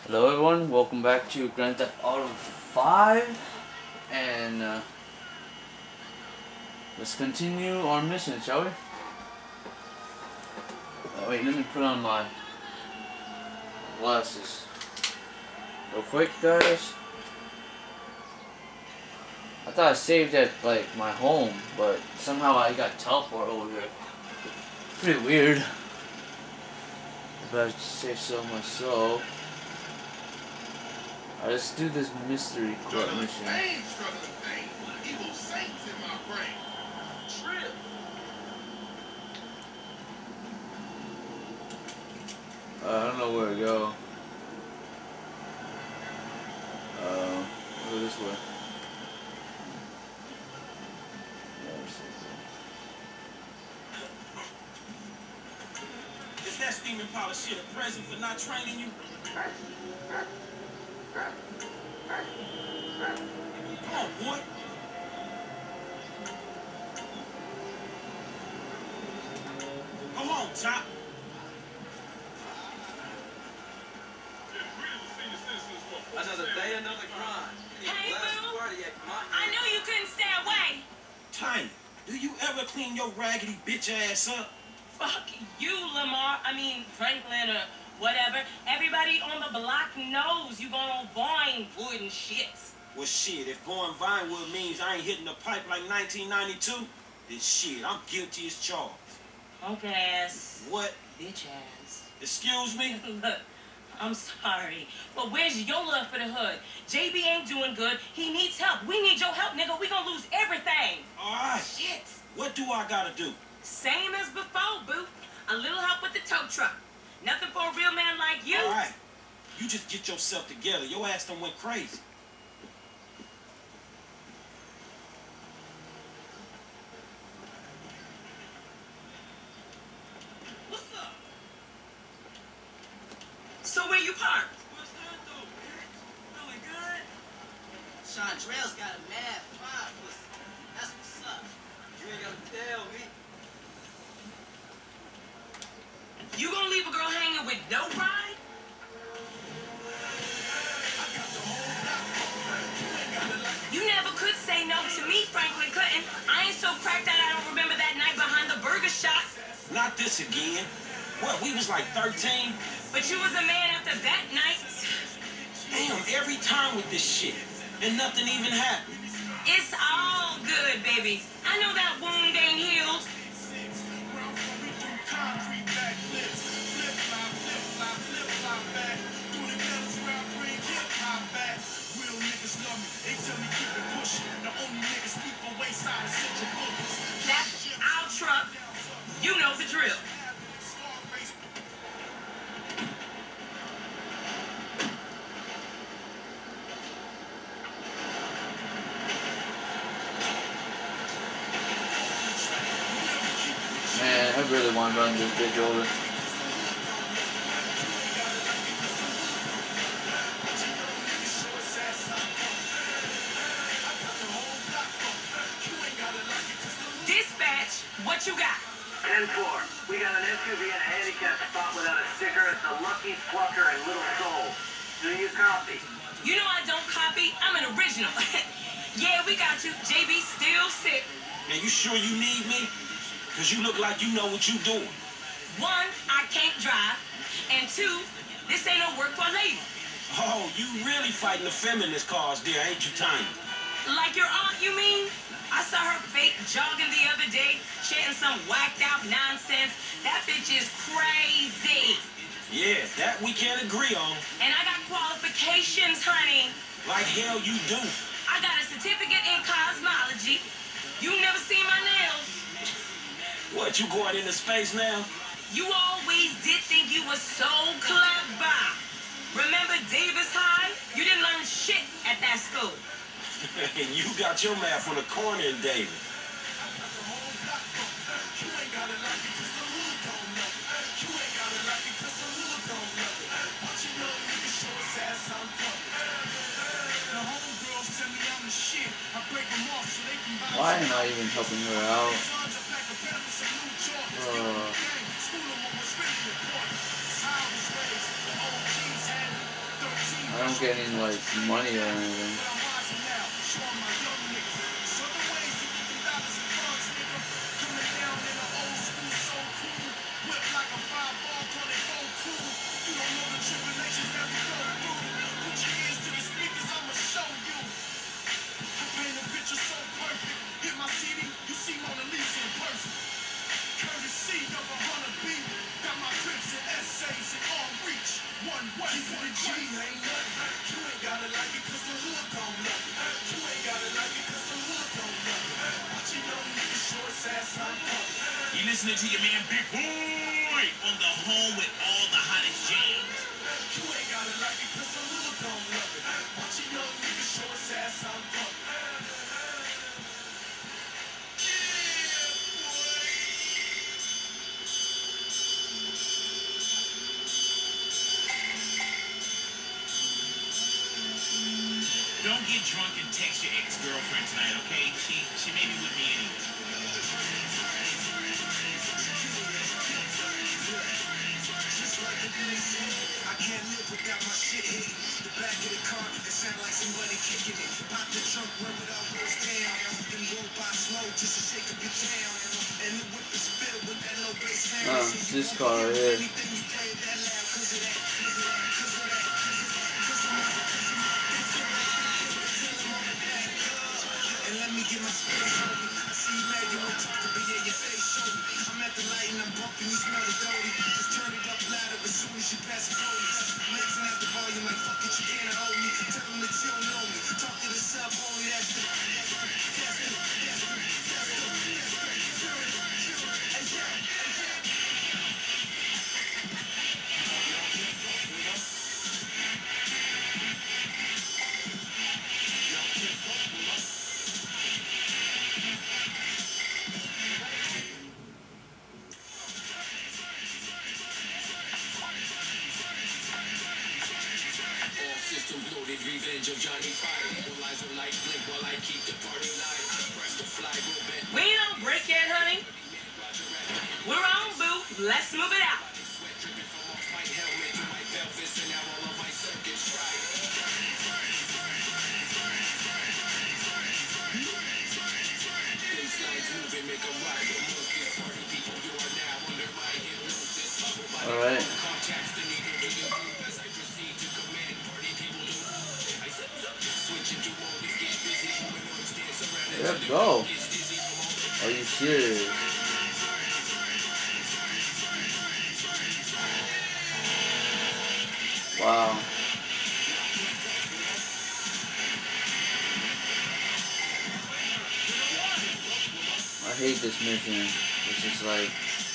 Hello everyone, welcome back to Grand Theft Auto 5, and let's continue our mission, shall we? Wait, let me put on my glasses real quick, guys. I thought I saved at, like, my home, but somehow I got teleported over here. Pretty weird, if I say so myself. Alright, let's do this mystery court mission. I don't know where to go. Go this way. Is that steaming pile of shit a present for not training you? Come on, boy. Come on, Top. Another day, another grind. Hey, boo. I knew you couldn't stay away. Tiny, do you ever clean your raggedy bitch ass up? Fuck you, Lamar. I mean, Franklin or whatever. Everybody on the block knows you going on Vinewood and shit. Well, shit, if going Vinewood means I ain't hitting the pipe like 1992, then shit, I'm guilty as charged. Punk ass. What? Bitch ass. Excuse me? Look, I'm sorry, but where's your love for the hood? JB ain't doing good. He needs help. We need your help, nigga. We gonna lose everything. All right. Shit. What do I gotta do? Same as before, boo. A little help with the tow truck. Nothing for a real man like you. All right. You just get yourself together. Your ass done went crazy. What's up? So where you parked? What's that though, bitch? Feeling good? Chandrell's got a mad fire pussy. That's what's up. You ain't gotta tell me. You gonna leave a girl hanging with no ride? You never could say no to me, Franklin Clinton. I ain't so cracked that I don't remember that night behind the burger shop. Not this again. What, we was like 13? But you was a man after that night. Damn, every time with this shit. And nothing even happened. It's all good, baby. I know that wound ain't healed. That's our truck. You know the drill. Man, I really want to run this bitch over. Dispatch, what you got? 10-4. We got an SUV in a handicap spot without a sticker. It's a Lucky Plucker and Little Soul. Do you copy? You know I don't copy. I'm an original. Yeah, we got you. JB still sick. Man, you sure you need me? Because you look like you know what you doing. One, I can't drive. And two, this ain't no work for a lady. Oh, you really fighting the feminist cause there, ain't you, Tiny? Like your aunt, you mean? I saw her fake jogging the other day, chanting some whacked out nonsense. That bitch is crazy. Yeah, that we can't agree on. And I got qualifications, honey. Like hell you do. I got a certificate in cosmology. You never seen my nails. What, you going into space now? You always did think you were so clever. Remember Davis High? You didn't learn shit at that school. And you got your math on the corner in Davis. Why am I even helping her out? I'm getting like money or anything. You listening to your man Big Boy on the home with all the hottest jams. You ain't gotta like it cause the hood don't love it. Watch a young nigga show his ass I'm pumped. Don't get drunk and text your ex-girlfriend tonight, okay? She may be with me anyway. I can't live without my shit hitting. The back of the car, it sound like somebody kicking it. Pop the trunk, rub it all goes down. Then roll by slow just to shake up your town. And the whip is filled with that low bass sound. This car right here. Anything you play that loud cause of that. And let me get my space on me. I see you mad, you won't talk, but yeah, your face show me. I'm at the light and I'm bumping, you smell the dirty. Just turn it up louder as soon as you pass it over. Maxing out the volume like fuck it, you can't hold me. Tell them that you don't know me. Talk to the sub only, that's the. Revenge of Johnny Fire. Lies are like blink while I keep the party live. Press the fly, roll back. We don't break yet, honey. We're on, boo. Let's move it out. All right. Let's go. Are you serious? Wow. I hate this mission. It's just like...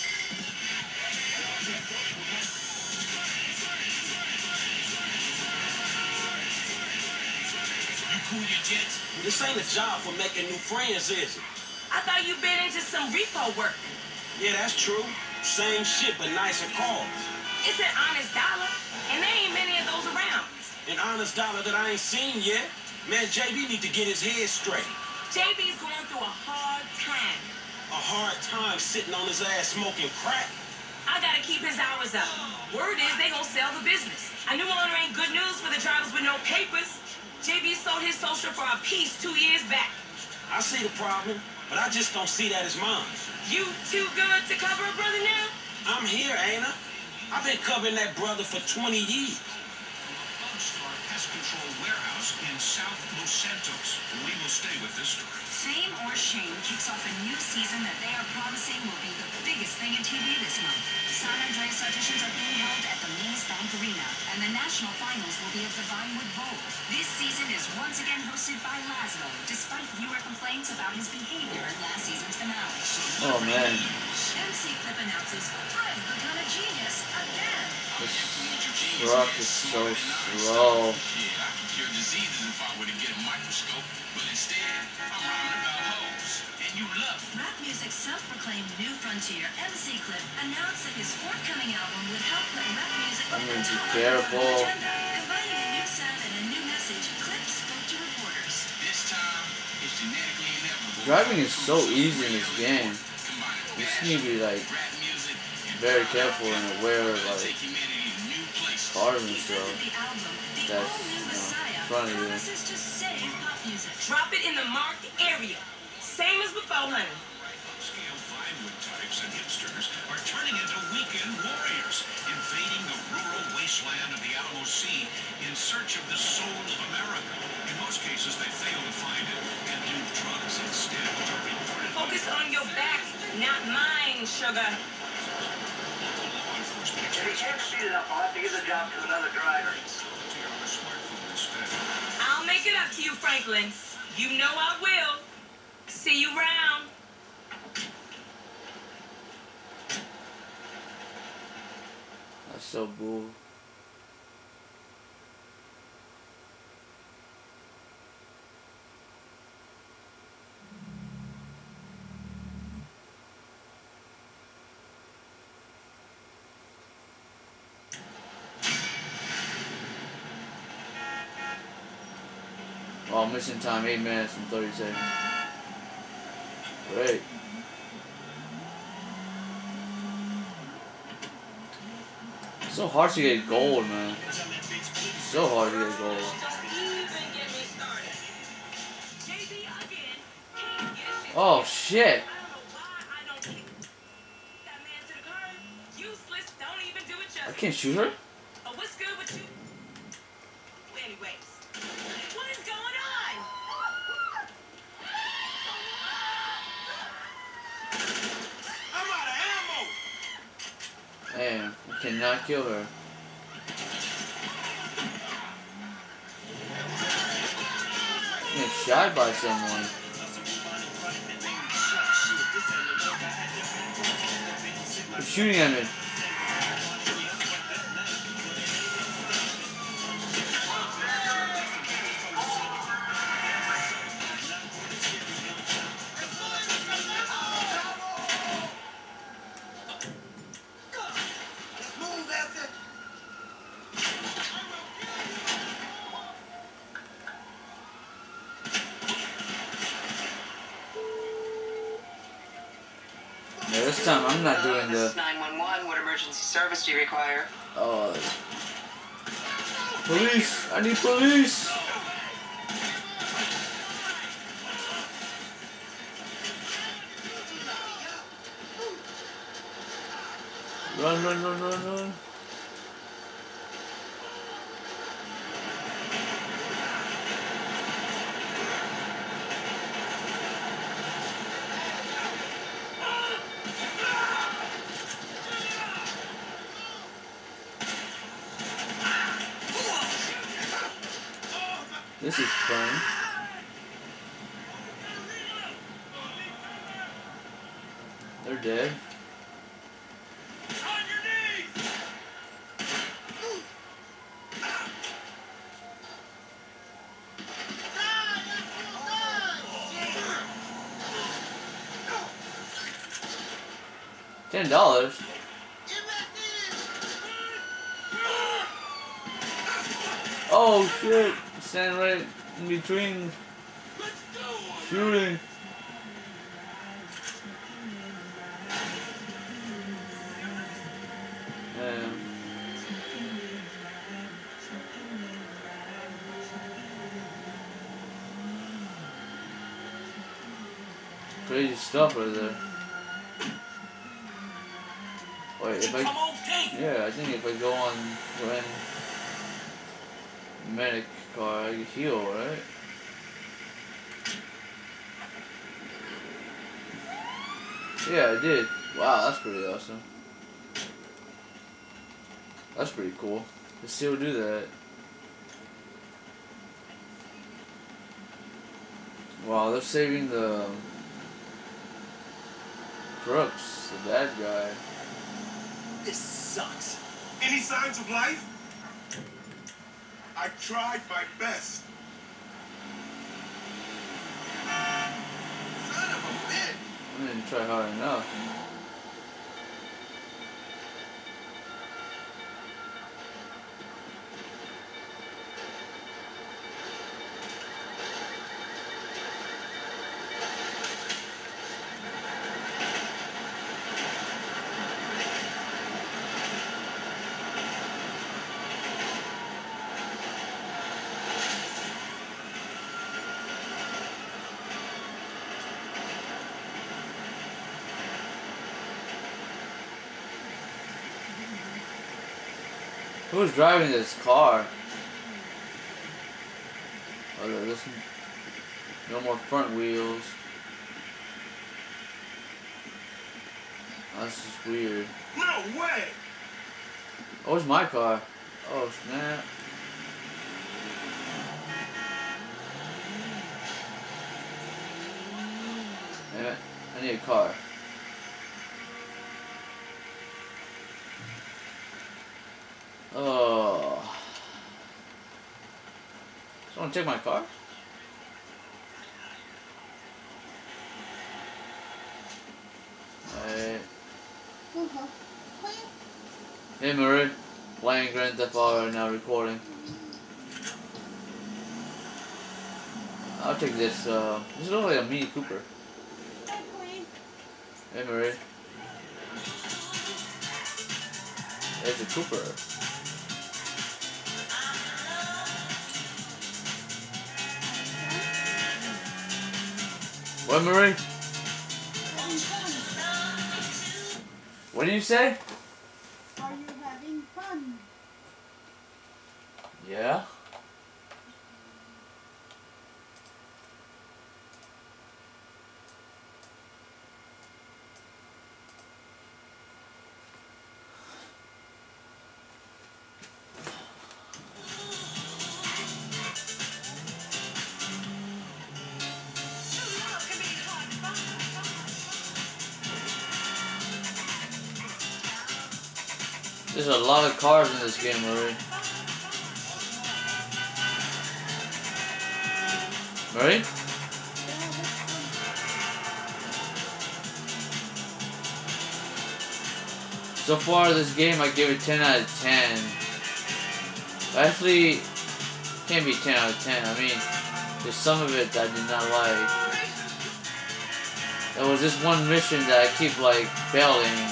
Cool your jets. This ain't a job for making new friends, is it? I thought you'd been into some repo work. Yeah, that's true. Same shit, but nicer cars. It's an honest dollar, and there ain't many of those around. An honest dollar that I ain't seen yet. Man, JB need to get his head straight. JB's going through a hard time. A hard time sitting on his ass smoking crack. I gotta keep his hours up. Word is they gonna sell the business. A new owner ain't good news for the drivers with no papers. JB sold his social for a piece 2 years back. I see the problem, but I just don't see that as mine. You too good to cover a brother now? I'm here, ain't I? I've been covering that brother for 20 years. Star Pest Control Warehouse in South Los Santos. We will stay with this story. Fame or Shame kicks off a new season that they are promising will be the biggest thing in TV this month. San Andreas auditions are being held at the Maze Bank Arena, and the national finals will be at the Vinewood Bowl. This season is once again hosted by Laszlo, despite viewer complaints about his behavior in last season's finale. Oh man. MC Clip announces, I've become a genius again. This truck is so slow. Yeah, I can cure diseases if I were to get a microscope, but instead, I'm rhyming about hoes. And you love it. Rap music's self-proclaimed new frontier, MC Clip, announced that his forthcoming album would help put rap music I'm on gonna the be top careful. of the agenda. Combining a new sound and a new message, Clip spoke to reporters. This time, it's genetically inevitable. Driving is so easy in this game. You just need to be like Rap music and very careful and aware of like take humanity to new places. cars and stuff. That's, in front of you. Drop it in the marked area. Same as before, honey. Upscale firewood types and hipsters are turning into weekend warriors, invading the rural wasteland of the Alamo Sea in search of the soul of America. In most cases, they fail to find it and do drugs instead, which are reported. Focus on your back, not mine, sugar. Law enforcement If you can't speed it up, I'll have to give the job to another driver. to your smartphone instead. I'll make it up to you, Franklin. You know I will. See you round. That's so bull. Oh, mission time 8 minutes and 30 seconds. Great. It's so hard to get gold, man. It's so hard to get gold. Oh shit! I can't shoot her? Oh, what's good with you? Anyways, what is going on? I'm out of ammo! Damn, I cannot kill her. I'm getting shot by someone. They're shooting at me. Yeah, this time I'm not doing This the. is 911. What emergency service do you require? Oh. Police! I need police! Run, run, run, run, run. This is fun. They're dead. On your knees! $10? Oh shit! Stand right in between. Shooting. Damn. Crazy stuff right there. Wait, if I... Yeah, I think if I go on when medic car, I heal, right? Yeah, I did. Wow, that's pretty awesome. That's pretty cool. They still do that. Wow, they're saving the crooks, the bad guy. This sucks. Any signs of life? I tried my best. Son of a bitch! I didn't try hard enough. Who's driving this car? Oh, listen. No more front wheels. That's just weird. No way! Oh, it's my car. Oh, snap. Yeah, I need a car. Oh. Someone take my car? Alright. Hey Marie, playing Grand Theft Auto right now, recording. I'll take this, this looks like a Mini Cooper. Hey Marie. There's a Cooper. What, Marie? What did you say? Are you having fun? Yeah. There's a lot of cars in this game already. Right? So far this game I give it 10 out of 10. Actually, can't be 10 out of 10. I mean, there's some of it that I did not like. There was this one mission that I keep like failing.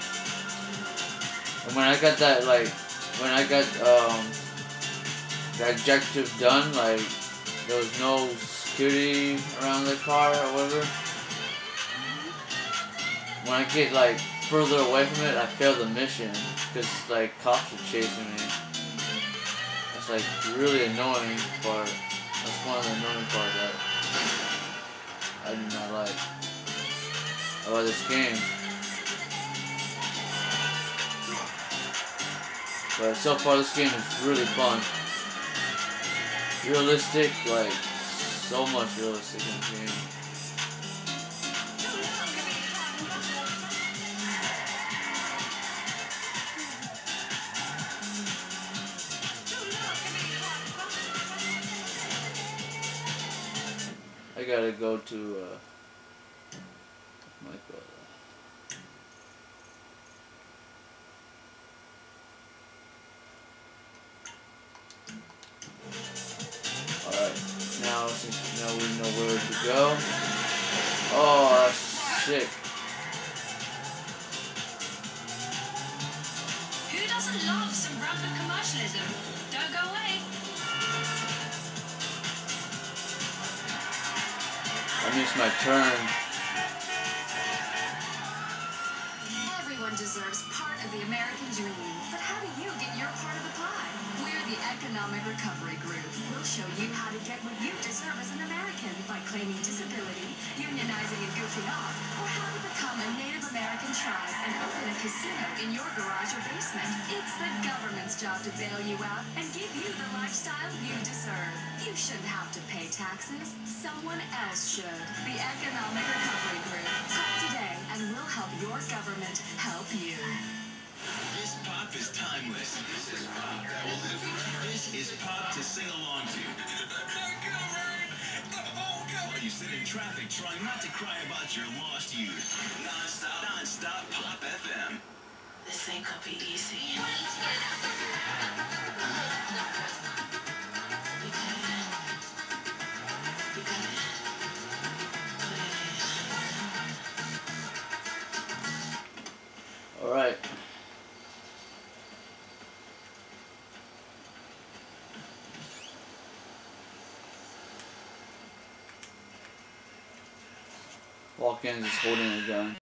And when I got that, like, when I got the objective done, like, there was no security around the car or whatever. When I get like further away from it, I fail the mission because like cops are chasing me. That's like really annoying part. That's one of the annoying parts that I do not like about this game. But so far this game is really fun. Realistic, like so much realistic in the game. I gotta go to my brother. Alright, now since now we know where to go. Oh, that's sick. Who doesn't love some rampant commercialism? Don't go away. I missed my turn. Everyone deserves part of the American dream. But how do you get your part of the pie? We're the Economic Recovery Group. We'll show you how to get what you deserve as an American by claiming disability, unionizing and goofing off, or how to become a Native American tribe and open a casino in your garage or basement. It's the government's job to bail you out and give you the lifestyle you deserve. You shouldn't have to pay taxes. Someone else should. The Economic Recovery Group. Call today and we'll help your government help you. This pop is timeless. This is pop that will live forever. This is pop to sing along to. While you sit in traffic trying not to cry about your lost youth. Non-stop Pop FM. This ain't gonna be easy. Alright. Walk in just holding a gun.